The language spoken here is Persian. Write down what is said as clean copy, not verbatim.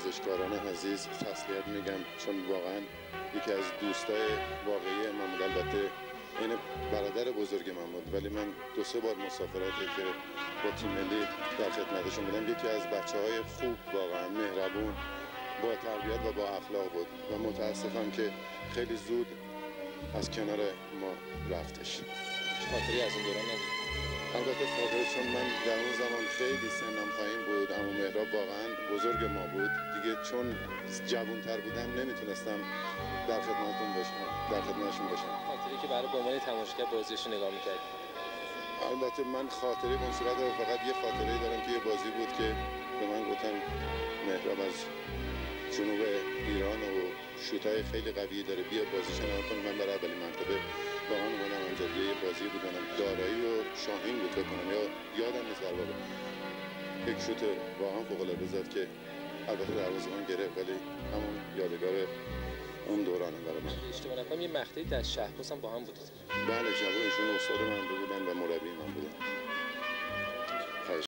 ورزشکاران عزیز تسلیت میگم، چون واقعا یکی از دوستای واقعی من بود. البته این برادر بزرگ من بود، ولی من 2-3 بار مسافرتی که با تیم ملی در خدمتشون بودم، یکی از بچه‌های خوب، واقعا مهربون، با تربیت و با اخلاق بود و متاسفم که خیلی زود از کنار ما رفتش. خاطری از این دوران نداری؟ البته خاطره، چون من در اون زمان خیلی سنم پایین بود. عمو مهراب واقعا بزرگ ما بود دیگه، چون جوان‌تر بودم نمیتونستم در خدمتشون باشم. خاطری که برای به عنوان تماشاگر بازیش نگاه می‌کردی؟ البته من خاطره به اون صورت فقط یه خاطره دارم که یه بازی بود که به من گفتن مهراب از جنوب ایران و شوتای خیلی قوی داره، بیا بازیش نگاه کن. من برای اولین مرتبه با من اومدم اونجا، یه بازی بود منم دارایی و شاهین بود فکر کنم، یا یادم نیست در واقع. یک شوت واقعا فوق‌العاده زد که البته دروازه‌بان گرفت، ولی همون یادگار اون دورانه برای من. اشتباه نکنم یه مقطعی در شهرپرس هم با هم بودید. بله جواب ایشون استاد من بودن و مربی من بودن.